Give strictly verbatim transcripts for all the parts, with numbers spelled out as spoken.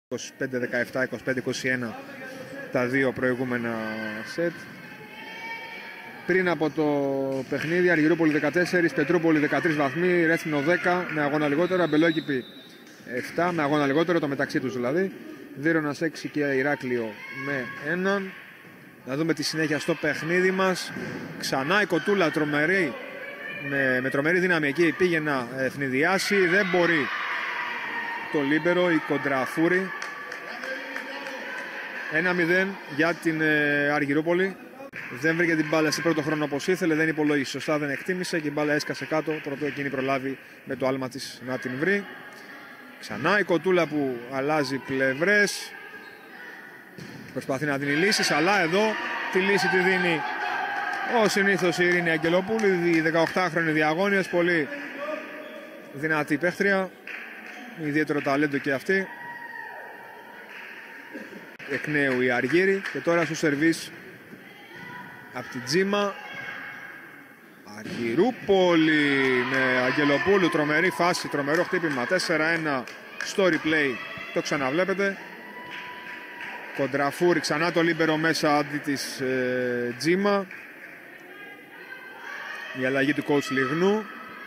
είκοσι πέντε δεκαεπτά, είκοσι πέντε είκοσι ένα τα δύο προηγούμενα σετ. Πριν από το παιχνίδι, Αργυρούπολη δεκατέσσερα, Πετρούπολη δεκατρείς βαθμοί, Ρέθυμνο δέκα με αγώνα λιγότερο, Αμπελόκηπη επτά με αγώνα λιγότερο, το μεταξύ τους δηλαδή, Βύρωνας έξι και Ηράκλειο με έναν. Να δούμε τη συνέχεια στο παιχνίδι μας. Ξανά η Κοτούλα τρομερή, με, με τρομερή δύναμη εκεί πήγε να ευνηδιάσει, δεν μπορεί το λίμπερο, η Κοντραφούρη. ένα μηδέν για την ε, Αργυρούπολη. Δεν βρήκε την μπάλα σε πρώτο χρόνο όπως ήθελε, δεν υπολόγισε σωστά, δεν εκτίμησε και η μπάλα έσκασε κάτω. Πρωτού εκείνη προλάβει με το άλμα της να την βρει. Ξανά η Κοτούλα που αλλάζει πλευρές. Προσπαθεί να δίνει λύσεις, αλλά εδώ τη λύση τη δίνει ο συνήθως η Ειρήνη Αγγελοπούλου, η δεκαοκτάχρονη διαγώνιος, πολύ δυνατή παίχτρια, ιδιαίτερο ταλέντο και αυτή. Εκ νέου η Αργύρη και τώρα στο σερβίς από την Τζίμα. Αργυρούπολη με Αγγελοπούλου, τρομερή φάση, τρομερό χτύπημα, τέσσερα ένα στο replay, το ξαναβλέπετε. Κοντραφούρη, ξανά το λίμπερο μέσα αντί της ε, Τζίμα. Η αλλαγή του coach Λιγνού.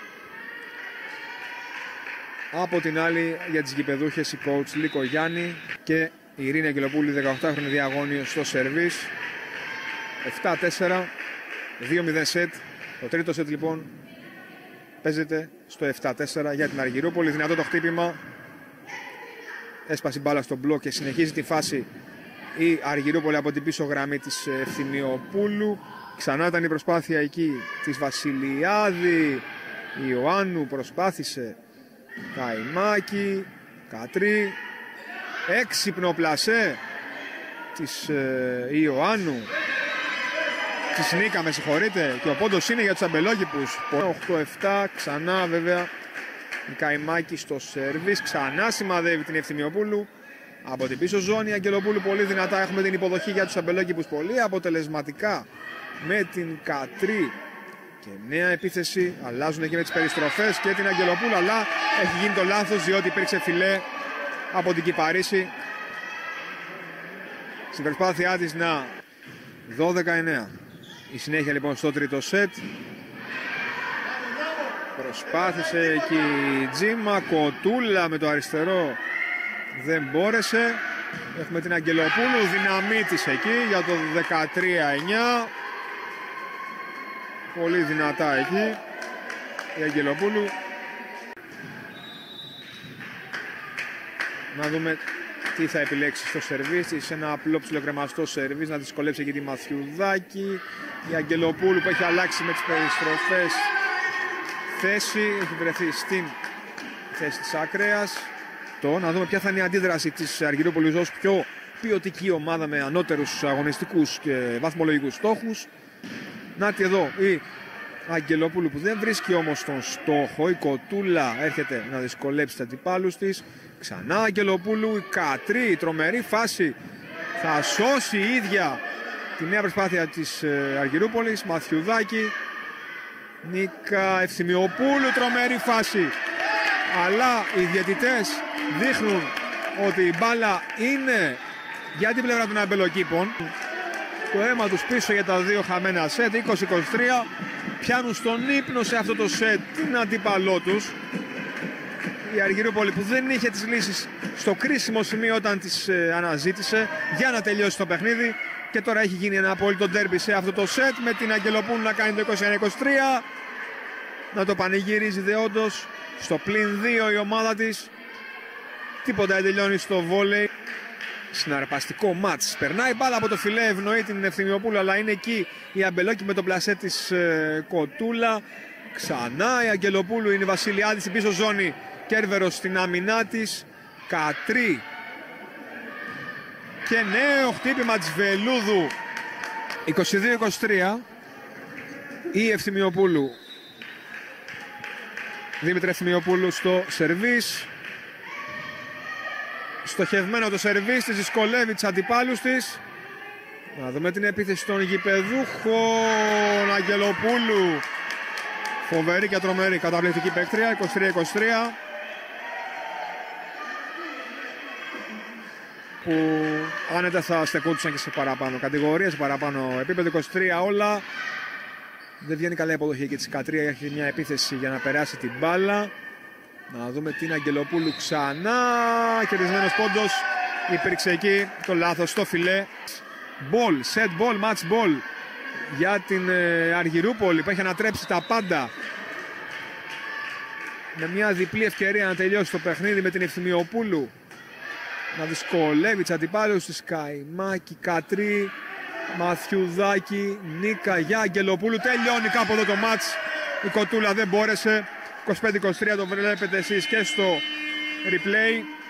Από την άλλη για τις γηπεδούχες η coach Λίκο Γιάννη και η Ειρήνη Αγγελοπούλου, δεκαοκτάχρονη διαγώνιο στο σερβίς. επτά τέσσερα, δύο μηδέν σετ. Το τρίτο σετ λοιπόν παίζεται στο επτά τέσσερα για την Αργυρούπολη. Δυνατό το χτύπημα. Έσπασε μπάλα στο μπλοκ και συνεχίζει τη φάση η Αργυρούπολη από την πίσω γραμμή της Ευθυμιοπούλου. Ξανά ήταν η προσπάθεια εκεί της Βασιλιάδη. Η Ιωάννου προσπάθησε. Καϊμάκη, Κατρί. Έξυπνο πλασέ της ε, Ιωάννου. Της Νίκα, με συγχωρείτε. Και ο πόντος είναι για τους αμπελόκηπους. οκτώ επτά, ξανά βέβαια η Καϊμάκη στο σερβίς. Ξανά σημαδεύει την Ευθυμιοπούλου. Από την πίσω ζώνη η Αγγελοπούλου πολύ δυνατά. Έχουμε την υποδοχή για τους αμπελόκηπους πολύ αποτελεσματικά με την Κατρί. Και νέα επίθεση. Αλλάζουν εκεί με τις περιστροφές και την Αγγελοπούλου. Αλλά έχει γίνει το λάθος διότι υπήρξε φιλέ από την Κυπαρίση. Στην προσπάθειά της να δώδεκα εννέα. Η συνέχεια λοιπόν στο τρίτο σετ. Προσπάθησε εκεί η Τζίμα. Κοτούλα με το αριστερό δεν μπόρεσε. Έχουμε την Αγγελοπούλου, δυναμίτης εκεί για το δεκατρία εννέα. Πολύ δυνατά εκεί η Αγγελοπούλου. Να δούμε τι θα επιλέξει στο σερβίς της. Ένα απλό ψιλοκρεμαστό σερβίς, να δυσκολέψει εκεί τη Μαθιουδάκη. Η Αγγελοπούλου που έχει αλλάξει με τις περιστροφές θέση, έχει βρεθεί στην θέση της ακραίας. Το, να δούμε ποια θα είναι η αντίδραση της Αργυρούπολης ως πιο ποιοτική ομάδα με ανώτερους αγωνιστικούς και βαθμολογικούς στόχους. Νάτι εδώ η Αγγελοπούλου που δεν βρίσκει όμως τον στόχο. Η Κοτούλα έρχεται να δυσκολέψει τους αντιπάλους της. Ξανά Αγγελοπούλου, η Κατρί, η τρομερή φάση. Θα σώσει η ίδια τη νέα προσπάθεια της Αργυρούπολης. Μαθιουδάκη, Νίκα, Ευθυμιοπούλου, τρομερή φάση. Αλλά οι διαιτητές δείχνουν ότι η μπάλα είναι για την πλευρά των αμπελοκήπων. Το αίμα τους πίσω για τα δύο χαμένα σετ, είκοσι είκοσι τρία. Πιάνουν στον ύπνο σε αυτό το σετ την αντίπαλό τους. Η Αργυρούπολη που δεν είχε τις λύσεις στο κρίσιμο σημείο όταν τις ε, αναζήτησε για να τελειώσει το παιχνίδι. Και τώρα έχει γίνει ένα απόλυτο ντέρμπι σε αυτό το σετ με την Αγγελοπούλου να κάνει το είκοσι ένα είκοσι τρία. Να το πανηγυρίζει δεόντως. Στο πλην δύο η ομάδα της. Τίποτα δεν τελειώνει στο βόλεϊ. Συναρπαστικό μάτς. Περνάει μπάλα από το φιλέ, ευνοεί την Ευθυμιοπούλου, αλλά είναι εκεί η Αμπελόκη με το πλασέ της ε, Κοτούλα. Ξανά η Αγγελοπούλου, είναι η Βασιλιάδη στην πίσω ζώνη. Κέρβερος στην άμυνά της. Κατρί. Και νέο χτύπημα της Βελούδου. είκοσι δύο είκοσι τρία. Η Ευθυμιοπούλου. Δήμητρα Ευθυμιοπούλου στο σερβίς. Στοχευμένο το σερβίς της, δυσκολεύει τις αντιπάλους της. Να δούμε την επίθεση των γηπεδούχων. Αγγελοπούλου. Φοβερή και τρομερή καταπληκτική παίκτρια. είκοσι τρία είκοσι τρία. που άνετα θα στεκόντουσαν και σε παραπάνω κατηγορίες, σε παραπάνω επίπεδο. Είκοσι τρία όλα. Δεν βγαίνει καλά η αποδοχή και της Κατρία, έχει μια επίθεση για να περάσει την μπάλα. Να δούμε την Αγγελοπούλου ξανά. Κερδισμένος πόντος. Υπήρξε εκεί το λάθος στο φιλέ. Ball, set ball, match ball για την ε, Αργυρούπολη που έχει ανατρέψει τα πάντα. Με μια διπλή ευκαιρία να τελειώσει το παιχνίδι με την Ευθυμιοπούλου. Να δυσκολεύει τους αντιπάλους της Καϊμάκη, Κατρί, Μαθιουδάκη, Νίκα για Αγγελοπούλου. Τελειώνει κάπου εδώ το μάτς. Η Κοτούλα δεν μπόρεσε. είκοσι πέντε είκοσι τρία το βλέπετε εσείς και στο replay.